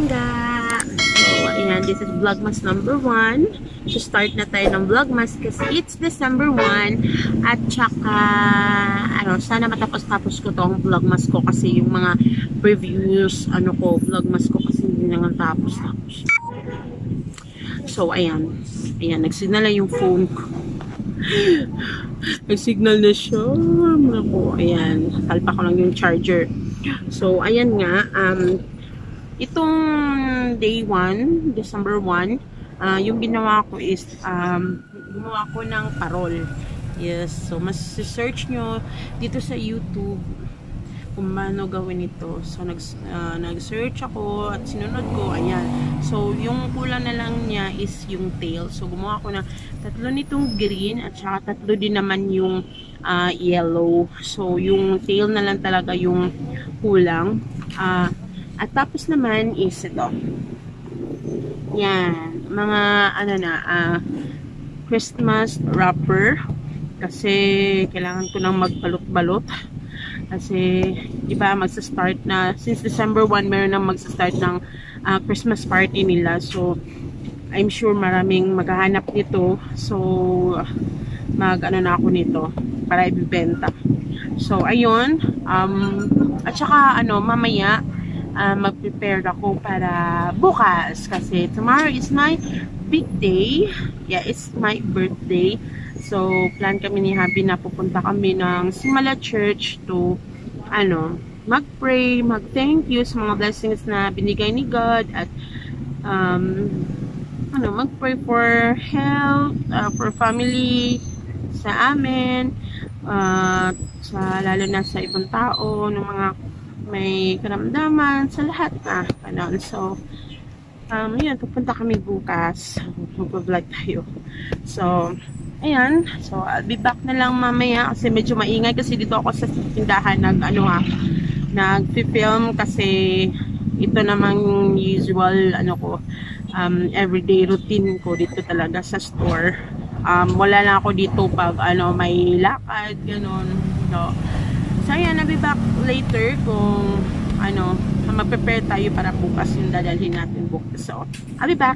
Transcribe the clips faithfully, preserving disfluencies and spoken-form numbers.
langga. So, ayan, this is Vlogmas number one. So, start na tayo ng Vlogmas kasi it's December first. At saka, ano, sana matapos-tapos ko tong Vlogmas ko kasi yung mga previews, ano ko, Vlogmas ko kasi hindi naman tapos-tapos. So, ayan. Ayan, nagsignal na yung phone ko. Nag-signal na siya. Ako, ayan. Salpa ko lang yung charger. So, ayan nga. Um, itong day one, December first, uh, yung ginawa ko is, um, gumawa ko ng parol. Yes. So, mas search nyo dito sa YouTube kung paano gawin ito. So, nag, uh, nag-search ako at sinunod ko. Ayan. So, yung kulang na lang niya is yung tail. So, gumawa ko ng tatlo nitong green at saka tatlo din naman yung uh, yellow. So, yung tail na lang talaga yung kulang. Uh, at tapos naman is ito. Yan. Mga ano na, uh, Christmas wrapper. Kasi kailangan ko nang magbalot-balot. Kasi, di ba, magsa-start na, since December first, meron nang magsa-start ng uh, Christmas party nila. So, I'm sure maraming maghahanap nito. So, mag-ano na ako nito para ibibenta. So, ayun. Um, at saka, ano, mamaya, uh, mag-prepare ako para bukas. Kasi, tomorrow is my big day. Yeah, it's my birthday. So, plan kami ni Habi na pupunta kami ng Simala Church to, ano, mag-pray, mag-thank you sa mga blessings na binigay ni God at, um, ano, mag-pray for health, uh, for family, sa amin, uh, sa, lalo na sa ibang tao, ng mga may karamdaman, sa lahat na, ano. So, um, yun, pupunta kami bukas, mag-vlog tayo. So, ayan, so I'll be back na lang mamaya kasi medyo maingay kasi dito ako sa tindahan nag ano ha, nag-film kasi ito namang usual ano ko, um, everyday routine ko dito talaga sa store. Um, wala na ako dito pag ano may lakad, ganun. So, so ayan, I'll be back later kung ano, mag-prepare tayo para bukas yung dadalhin natin bukas. So, I'll be back.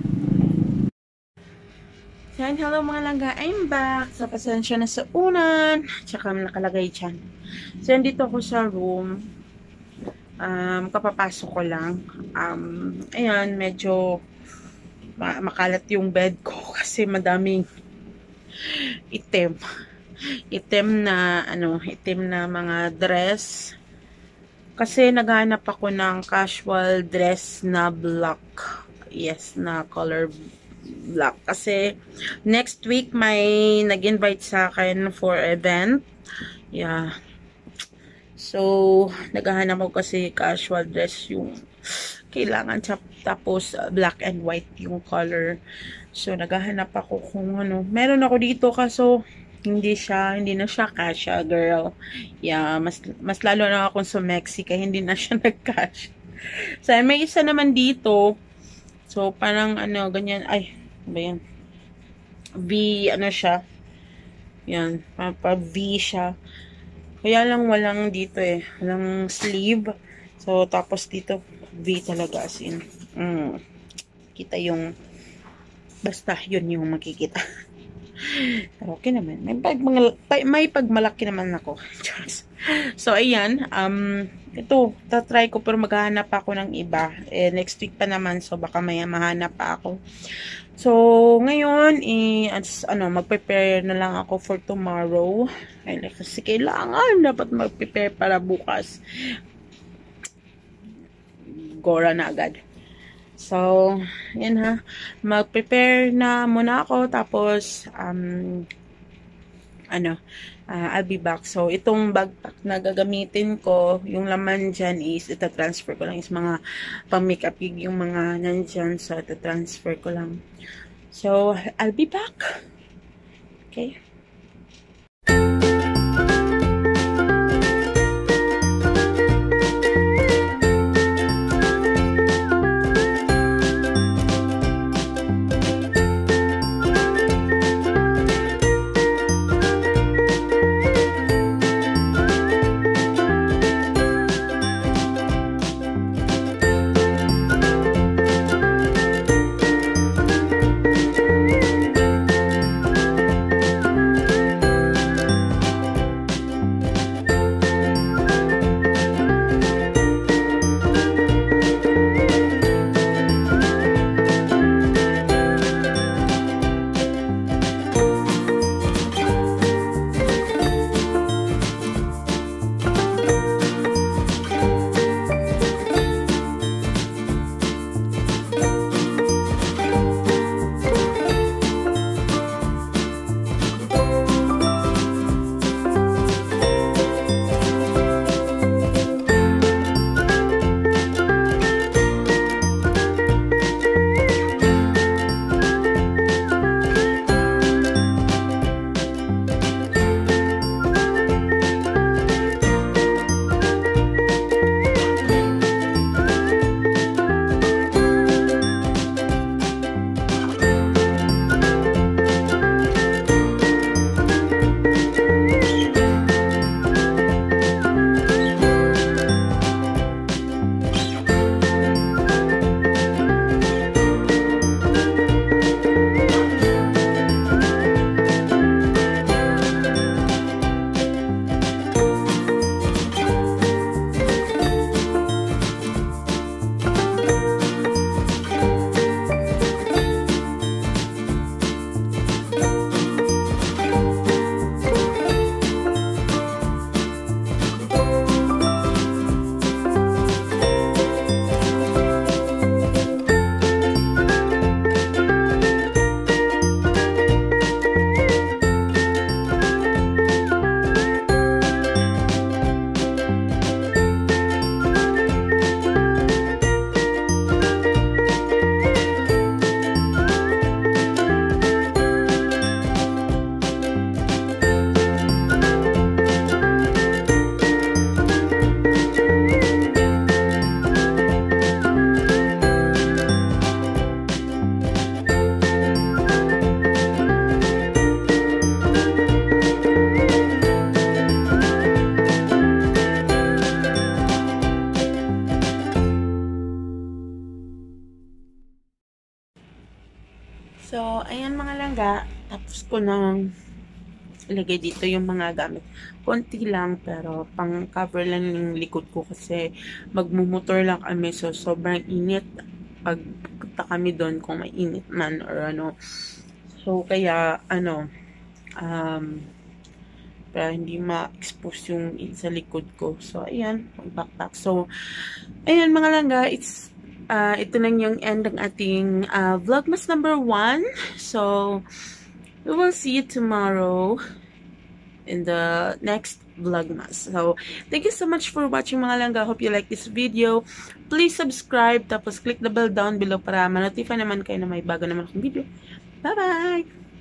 Yan, hello mga langga, I'm back. So, pasensya na sa unan. Tsaka nakalagay dyan. So, dito ako sa room. Um, kapapasok ko lang. Um, ayan, medyo makalat yung bed ko kasi madaming itim. Itim na, ano, itim na mga dress. Kasi naghanap ako ng casual dress na black. Yes, na color black. Kasi next week may nag-invite sa akin for event. Yeah. So, naghahanap ako kasi casual dress yung kailangan. Tapos black and white yung color. So, naghahanap ako kung ano. Meron ako dito kaso hindi siya, hindi na siya kasha, girl. Yeah, mas, mas lalo na akong sa Mexico, hindi na siya nag-kasha. So, may isa naman dito. So, parang ano, ganyan, ay, ba yan? V, ano siya? Yan, pa-V siya. Kaya lang walang dito eh, walang sleeve. So, tapos dito, V talaga as in. Mm, kita yung, basta yun yung makikita. Pero okay naman. May, pag, may pagmalaki naman ako. So, ayan. Um, ito, tatry ko pero maghahanap ako ng iba. Eh, next week pa naman. So, baka maya mahanap pa ako. So, ngayon, eh, as, ano, mag-prepare na lang ako for tomorrow. Ay, kasi kailangan dapat mag-prepare para bukas. Gora na agad. So, yan ha. Mag-prepare na muna ako. Tapos, um, ano, uh, I'll be back. So, itong backpack na gagamitin ko, yung laman dyan is, ita-transfer ko lang is mga pang-makeup gig yung mga nandyan. So, ita-transfer ko lang. So, I'll be back. Okay. So, ayan mga langga. Tapos ko nang ilagay dito yung mga gamit. Konti lang, pero pang cover lang yung likod ko kasi magmumotor lang kami. So, sobrang init pag punta kami doon kung may init man or ano. So, kaya, ano, um, para hindi ma-expose yung sa likod ko. So, ayan, backpack. So, ayan mga langga, it's, uh, ito lang yung end ng ating uh, vlogmas number one. So, we will see you tomorrow in the next vlogmas. So, thank you so much for watching mga langga. Hope you like this video. Please subscribe, tapos click the bell down below para ma-notify naman kayo na may bago naman akong video. Bye-bye!